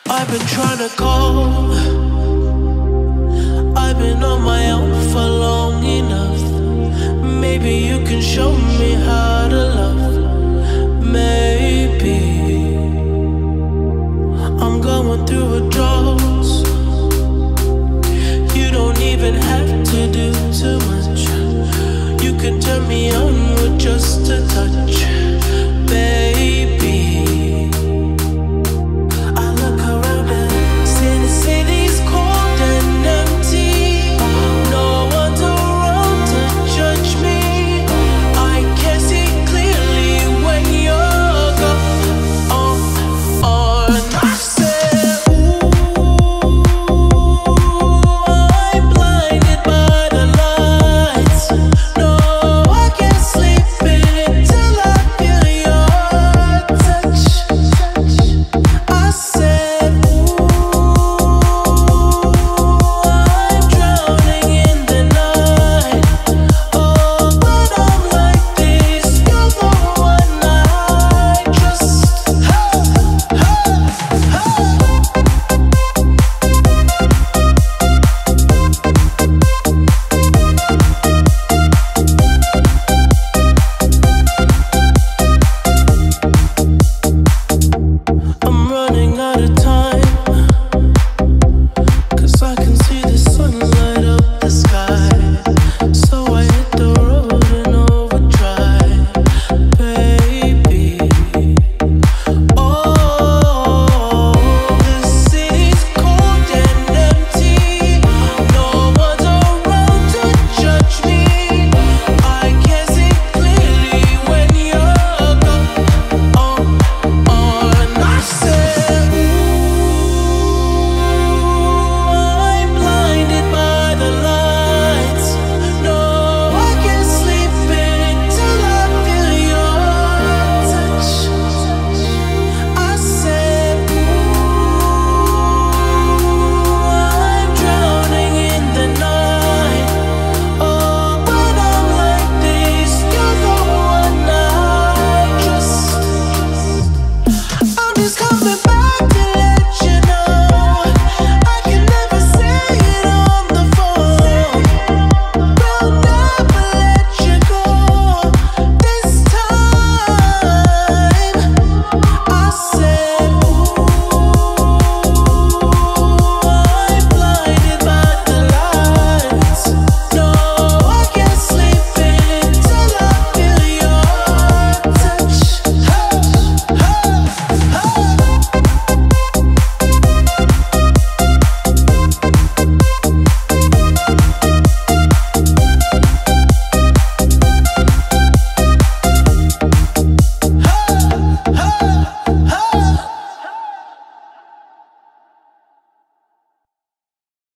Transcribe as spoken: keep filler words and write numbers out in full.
I've been trying to call, I've been on my own for long enough. Maybe you can show me how to love. Maybe I'm going through a drought. You don't even have to do too much. You can turn me on with just a touch, baby.